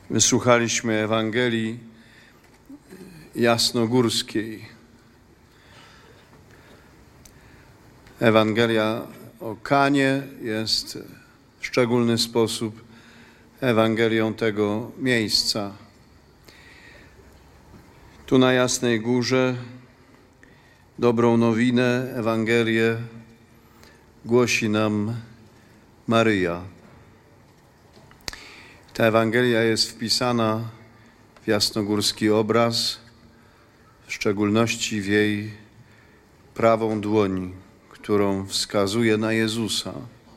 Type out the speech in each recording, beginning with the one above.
Wysłuchaliśmy Ewangelii jasnogórskiej. Ewangelia o Kanie jest w szczególny sposób Ewangelią tego miejsca. Tu na Jasnej Górze dobrą nowinę, Ewangelię głosi nam Maryja. Ta Ewangelia jest wpisana w jasnogórski obraz, w szczególności w jej prawą dłoń, którą wskazuje na Jezusa.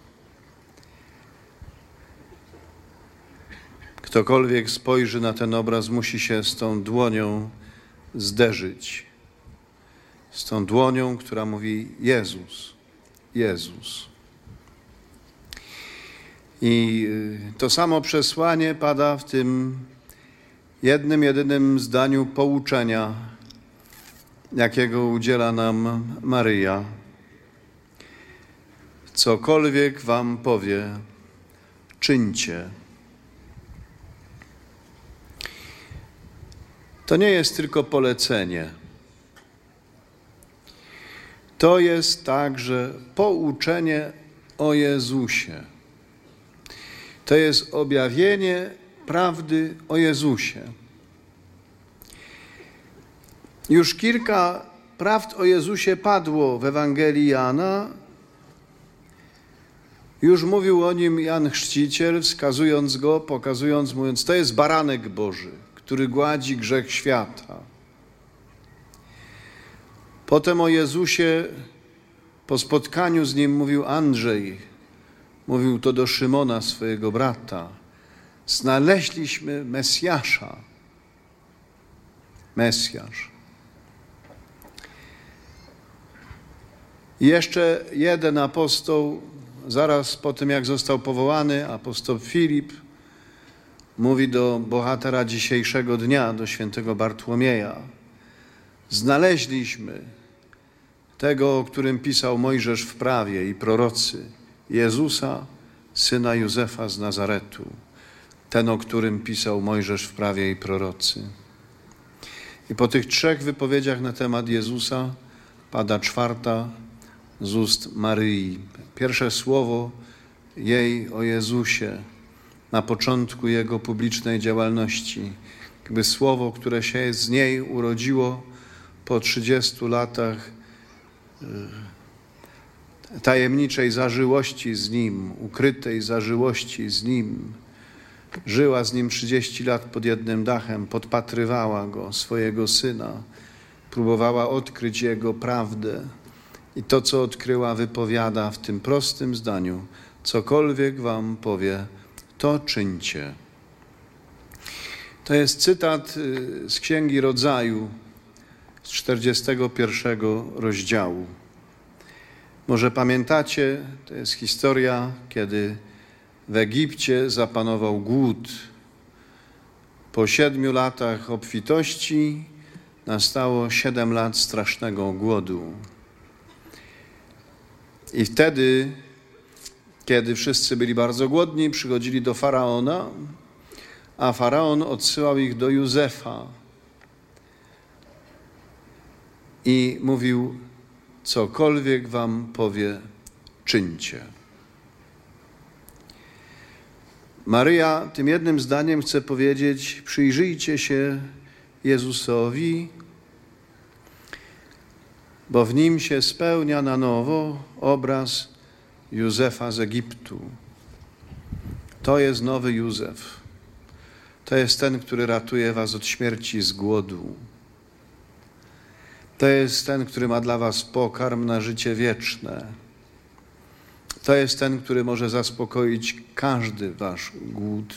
Ktokolwiek spojrzy na ten obraz, musi się z tą dłonią zderzyć. Z tą dłonią, która mówi Jezus, Jezus. I to samo przesłanie pada w tym jednym, jedynym zdaniu pouczenia, jakiego udziela nam Maryja. Cokolwiek wam powie, czyńcie. To nie jest tylko polecenie. To jest także pouczenie o Jezusie. To jest objawienie prawdy o Jezusie. Już kilka prawd o Jezusie padło w Ewangelii Jana. Już mówił o nim Jan Chrzciciel, wskazując go, pokazując, mówiąc, to jest baranek Boży, który gładzi grzech świata. Potem o Jezusie po spotkaniu z nim mówił Andrzej. Mówił to do Szymona, swojego brata. Znaleźliśmy Mesjasza. Mesjasz. I jeszcze jeden apostoł, zaraz po tym jak został powołany, apostoł Filip, mówi do bohatera dzisiejszego dnia, do świętego Bartłomieja. Znaleźliśmy tego, o którym pisał Mojżesz w prawie i prorocy, Jezusa, syna Józefa z Nazaretu, ten, o którym pisał Mojżesz w prawie i prorocy. I po tych trzech wypowiedziach na temat Jezusa pada czwarta z ust Maryi. Pierwsze słowo jej o Jezusie na początku Jego publicznej działalności. Jakby słowo, które się z niej urodziło po 30 latach tajemniczej zażyłości z Nim, ukrytej zażyłości z Nim. Żyła z Nim 30 lat pod jednym dachem, podpatrywała Go, swojego Syna, próbowała odkryć Jego prawdę. I to, co odkryła, wypowiada w tym prostym zdaniu: cokolwiek wam powie, to czyńcie. To jest cytat z Księgi Rodzaju, z 41 rozdziału. Może pamiętacie, to jest historia, kiedy w Egipcie zapanował głód. Po 7 latach obfitości nastało 7 lat strasznego głodu. I wtedy, kiedy wszyscy byli bardzo głodni, przychodzili do Faraona, a Faraon odsyłał ich do Józefa i mówił: cokolwiek wam powie, czyńcie. Maryja tym jednym zdaniem chce powiedzieć: przyjrzyjcie się Jezusowi, bo w Nim się spełnia na nowo obraz Józefa z Egiptu. To jest nowy Józef. To jest ten, który ratuje was od śmierci z głodu. To jest ten, który ma dla was pokarm na życie wieczne. To jest ten, który może zaspokoić każdy wasz głód.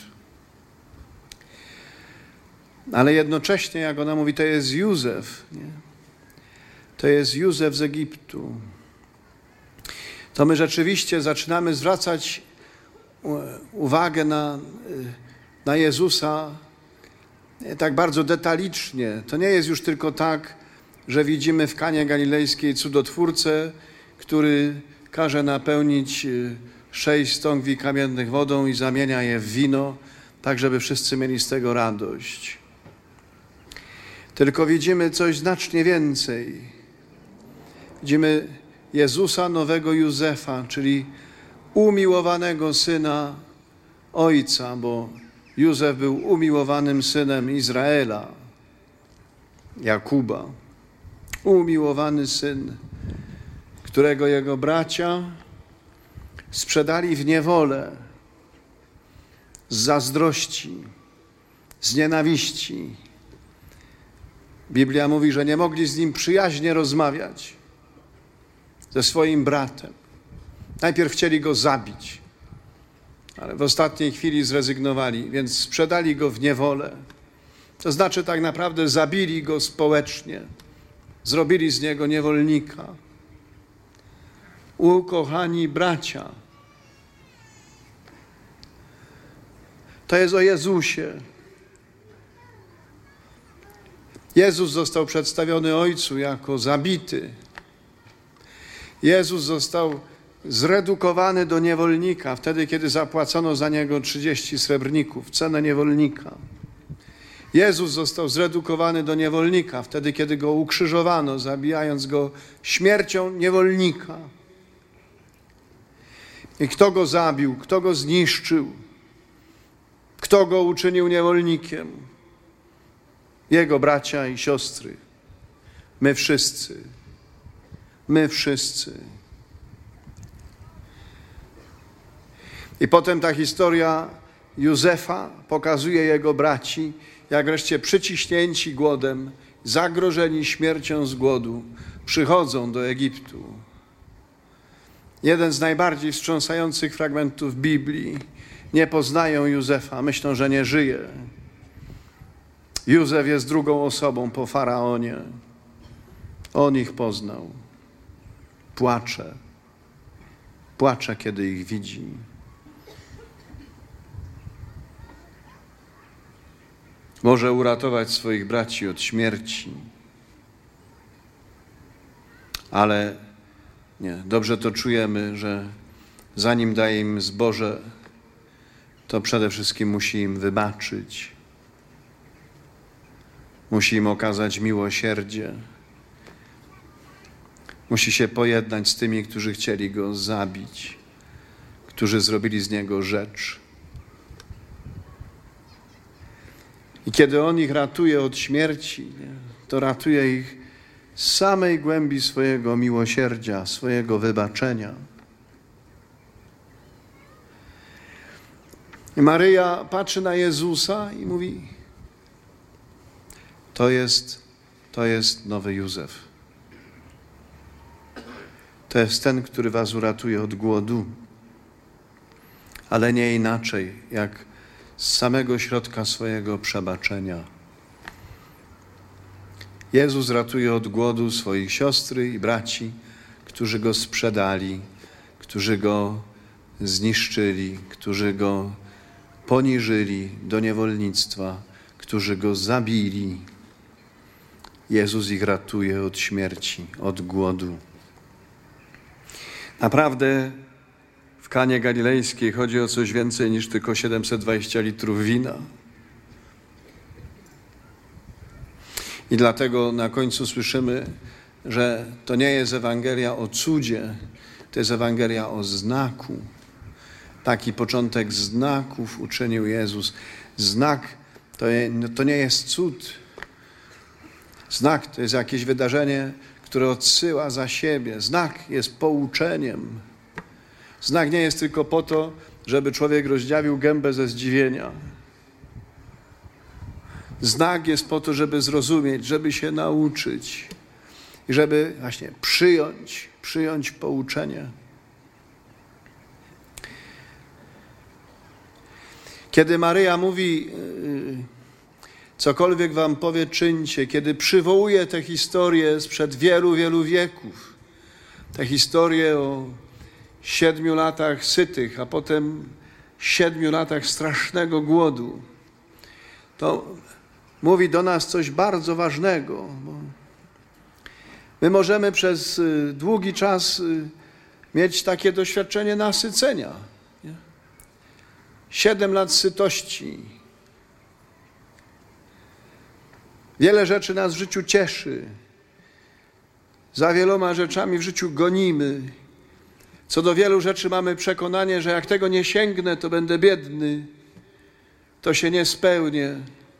Ale jednocześnie, jak ona mówi, to jest Józef, nie? To jest Józef z Egiptu. To my rzeczywiście zaczynamy zwracać uwagę na Jezusa tak bardzo detalicznie. To nie jest już tylko tak, że widzimy w Kanie Galilejskiej cudotwórcę, który każe napełnić 6 stągwi kamiennych wodą i zamienia je w wino, tak żeby wszyscy mieli z tego radość. Tylko widzimy coś znacznie więcej. Widzimy Jezusa, nowego Józefa, czyli umiłowanego syna Ojca, bo Józef był umiłowanym synem Izraela, Jakuba. Umiłowany syn, którego jego bracia sprzedali w niewolę z zazdrości, z nienawiści. Biblia mówi, że nie mogli z nim przyjaźnie rozmawiać, ze swoim bratem. Najpierw chcieli go zabić, ale w ostatniej chwili zrezygnowali, więc sprzedali go w niewolę. To znaczy tak naprawdę zabili go społecznie, zrobili z niego niewolnika. Ukochani bracia, to jest o Jezusie. Jezus został przedstawiony Ojcu jako zabity. Jezus został zredukowany do niewolnika, wtedy kiedy zapłacono za niego 30 srebrników, cenę niewolnika. Jezus został zredukowany do niewolnika, wtedy kiedy go ukrzyżowano, zabijając go śmiercią niewolnika. I kto go zabił, kto go zniszczył, kto go uczynił niewolnikiem? Jego bracia i siostry. My wszyscy. My wszyscy. I potem ta historia Józefa pokazuje jego braci, jak wreszcie przyciśnięci głodem, zagrożeni śmiercią z głodu, przychodzą do Egiptu. Jeden z najbardziej wstrząsających fragmentów Biblii. Nie poznają Józefa, myślą, że nie żyje. Józef jest drugą osobą po Faraonie. On ich poznał. Płacze. Płacze, kiedy ich widzi. Może uratować swoich braci od śmierci. Ale nie, dobrze to czujemy, że zanim daje im zboże, to przede wszystkim musi im wybaczyć. Musi im okazać miłosierdzie. Musi się pojednać z tymi, którzy chcieli go zabić, którzy zrobili z niego rzecz. I kiedy on ich ratuje od śmierci, to ratuje ich z samej głębi swojego miłosierdzia, swojego wybaczenia. I Maryja patrzy na Jezusa i mówi: to jest nowy Józef. To jest ten, który was uratuje od głodu, ale nie inaczej, jak z samego środka swojego przebaczenia. Jezus ratuje od głodu swoich siostry i braci, którzy go sprzedali, którzy go zniszczyli, którzy go poniżyli do niewolnictwa, którzy go zabili. Jezus ich ratuje od śmierci, od głodu. Naprawdę w Kanie Galilejskiej chodzi o coś więcej niż tylko 720 litrów wina. I dlatego na końcu słyszymy, że to nie jest Ewangelia o cudzie, to jest Ewangelia o znaku. Taki początek znaków uczynił Jezus. Znak to nie jest cud. Znak to jest jakieś wydarzenie, które odsyła za siebie. Znak jest pouczeniem. Znak nie jest tylko po to, żeby człowiek rozdziawił gębę ze zdziwienia. Znak jest po to, żeby zrozumieć, żeby się nauczyć i żeby właśnie przyjąć pouczenie. Kiedy Maryja mówi, cokolwiek wam powie, czyńcie, kiedy przywołuje tę historię sprzed wielu, wielu wieków, tę historię o 7 latach sytych, a potem 7 latach strasznego głodu, to mówi do nas coś bardzo ważnego. My możemy przez długi czas mieć takie doświadczenie nasycenia. Nie? 7 lat sytości. Wiele rzeczy nas w życiu cieszy. Za wieloma rzeczami w życiu gonimy. Co do wielu rzeczy mamy przekonanie, że jak tego nie sięgnę, to będę biedny. To się nie spełnie.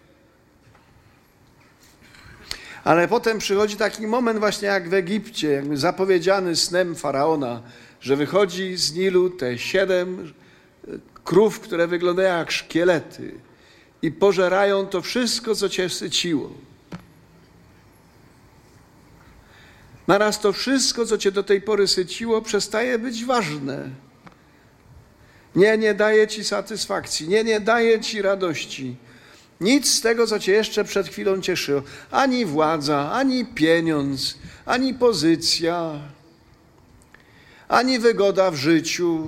Ale potem przychodzi taki moment właśnie jak w Egipcie, jakby zapowiedziany snem Faraona, że wychodzi z Nilu te 7 krów, które wyglądają jak szkielety i pożerają to wszystko, co cię syciło. Naraz to wszystko, co cię do tej pory syciło, przestaje być ważne. Nie daje ci satysfakcji, nie daje ci radości. Nic z tego, co cię jeszcze przed chwilą cieszyło. Ani władza, ani pieniądz, ani pozycja, ani wygoda w życiu,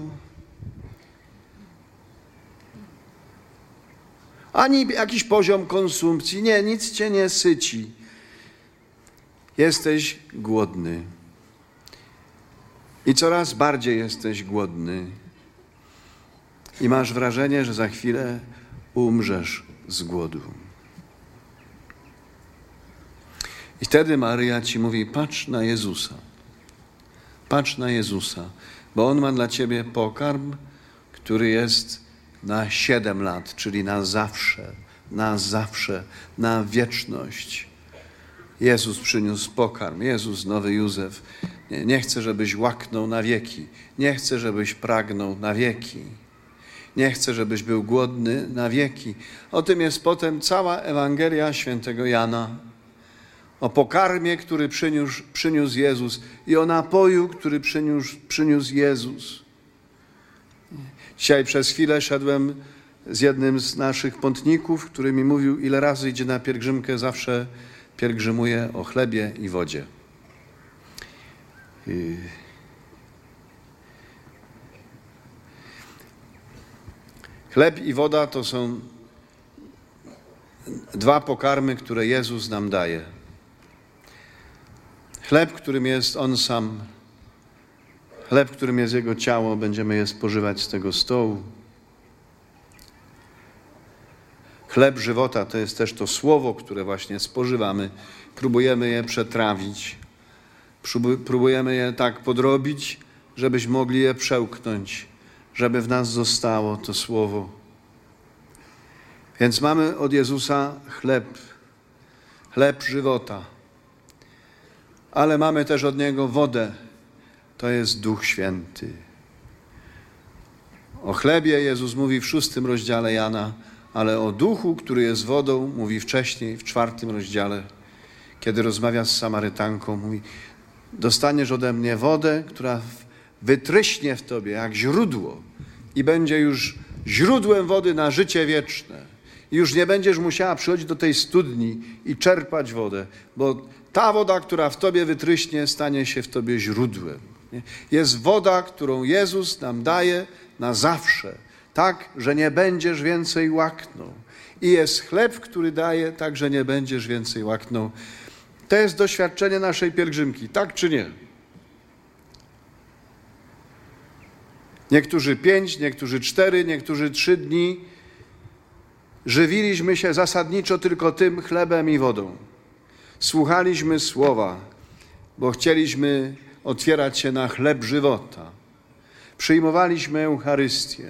ani jakiś poziom konsumpcji. Nie, nic cię nie syci. Jesteś głodny. I coraz bardziej jesteś głodny. I masz wrażenie, że za chwilę umrzesz z głodu. I wtedy Maryja ci mówi, patrz na Jezusa. Patrz na Jezusa, bo On ma dla ciebie pokarm, który jest na 7 lat, czyli na zawsze, na wieczność. Jezus przyniósł pokarm, Jezus, nowy Józef. Nie chcę, żebyś łaknął na wieki. Nie chcę, żebyś pragnął na wieki. Nie chcę, żebyś był głodny na wieki. O tym jest potem cała Ewangelia świętego Jana. O pokarmie, który przyniósł Jezus i o napoju, który przyniósł Jezus. Dzisiaj przez chwilę szedłem z jednym z naszych pątników, który mi mówił, ile razy idzie na pielgrzymkę, zawsze pielgrzymuje o chlebie i wodzie. Chleb i woda to są 2 pokarmy, które Jezus nam daje. Chleb, którym jest On sam, chleb, którym jest Jego ciało, będziemy je spożywać z tego stołu. Chleb żywota to jest też to słowo, które właśnie spożywamy. Próbujemy je przetrawić. Próbujemy je tak podrobić, żebyśmy mogli je przełknąć, żeby w nas zostało to słowo. Więc mamy od Jezusa chleb żywota. Ale mamy też od Niego wodę. To jest Duch Święty. O chlebie Jezus mówi w 6 rozdziale Jana, ale o Duchu, który jest wodą, mówi wcześniej, w 4 rozdziale, kiedy rozmawia z Samarytanką, mówi, dostaniesz ode mnie wodę, która wytryśnie w tobie jak źródło i będzie już źródłem wody na życie wieczne. I już nie będziesz musiała przychodzić do tej studni i czerpać wodę, bo ta woda, która w tobie wytryśnie, stanie się w tobie źródłem. Jest woda, którą Jezus nam daje na zawsze, tak, że nie będziesz więcej łaknął. I jest chleb, który daje, tak, że nie będziesz więcej łaknął. To jest doświadczenie naszej pielgrzymki, tak czy nie? Niektórzy 5, niektórzy 4, niektórzy 3 dni żywiliśmy się zasadniczo tylko tym chlebem i wodą. Słuchaliśmy słowa, bo chcieliśmy otwierać się na chleb żywota. Przyjmowaliśmy Eucharystię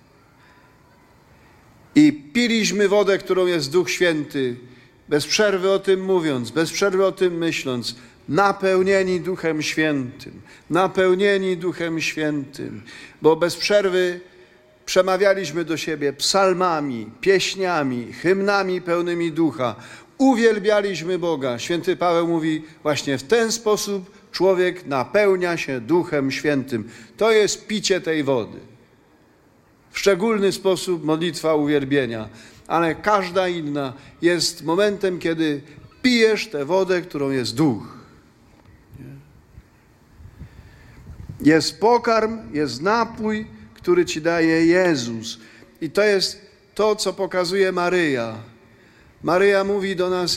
i piliśmy wodę, którą jest Duch Święty, bez przerwy o tym mówiąc, bez przerwy o tym myśląc, napełnieni Duchem Świętym, bo bez przerwy przemawialiśmy do siebie psalmami, pieśniami, hymnami pełnymi Ducha, uwielbialiśmy Boga. Święty Paweł mówi, właśnie w ten sposób człowiek napełnia się Duchem Świętym. To jest picie tej wody. W szczególny sposób modlitwa uwielbienia, ale każda inna jest momentem, kiedy pijesz tę wodę, którą jest Duch. Jest pokarm, jest napój, który ci daje Jezus. I to jest to, co pokazuje Maryja. Maryja mówi do nas,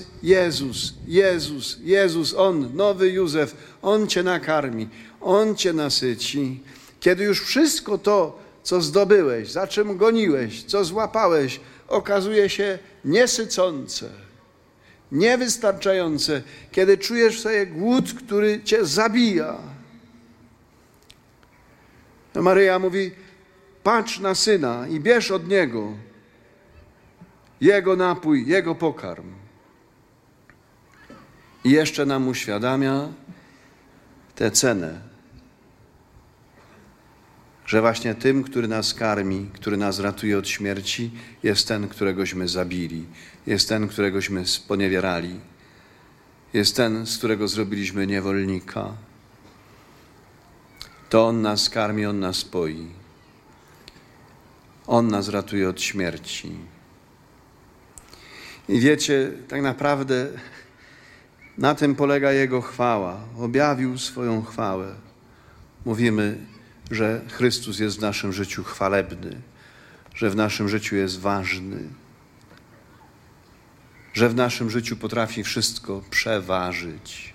Jezus, On, nowy Józef, On cię nakarmi, On cię nasyci. Kiedy już wszystko to, co zdobyłeś, za czym goniłeś, co złapałeś, okazuje się niesycące, niewystarczające, kiedy czujesz w sobie głód, który cię zabija. No Maryja mówi, patrz na Syna i bierz od Niego Jego napój, Jego pokarm. I jeszcze nam uświadamia tę cenę, że właśnie tym, który nas karmi, który nas ratuje od śmierci, jest ten, któregośmy zabili, jest ten, któregośmy sponiewierali, jest ten, z którego zrobiliśmy niewolnika. To On nas karmi, On nas poi. On nas ratuje od śmierci. I wiecie, tak naprawdę na tym polega Jego chwała. Objawił swoją chwałę. Mówimy, że Chrystus jest w naszym życiu chwalebny, że w naszym życiu jest ważny, że w naszym życiu potrafi wszystko przeważyć.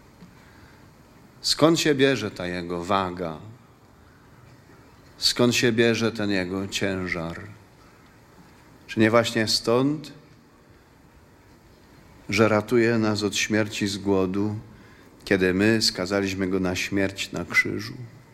Skąd się bierze ta Jego waga? Skąd się bierze ten Jego ciężar? Czy nie właśnie stąd, że ratuje nas od śmierci z głodu, kiedy my skazaliśmy Go na śmierć na krzyżu?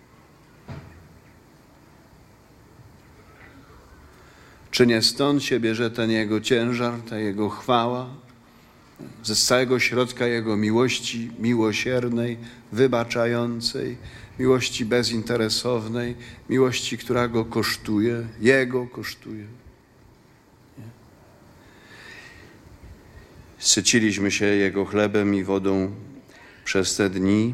Czy nie stąd się bierze ten Jego ciężar, ta Jego chwała, ze całego środka Jego miłości miłosiernej, wybaczającej, miłości bezinteresownej, miłości, która Go kosztuje, Jego kosztuje. Syciliśmy się Jego chlebem i wodą przez te dni.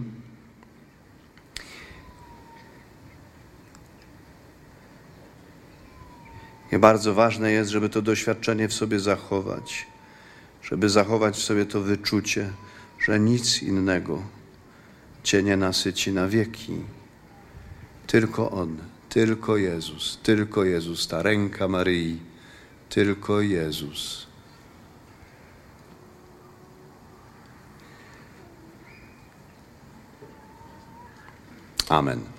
I bardzo ważne jest, żeby to doświadczenie w sobie zachować, żeby zachować w sobie to wyczucie, że nic innego Cię nie nasyci na wieki. Tylko On, tylko Jezus, ta ręka Maryi, tylko Jezus. Amen.